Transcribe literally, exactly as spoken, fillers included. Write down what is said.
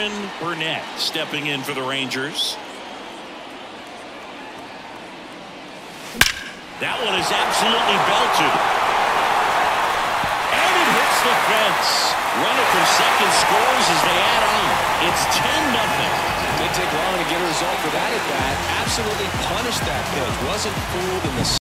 Aaron Burnett stepping in for the Rangers. That one is absolutely belted. And it hits the fence. Runner from second scores as they add on. It's ten nothing. Didn't take long to get a result for that at bat. Absolutely punished that pitch. Wasn't fooled in the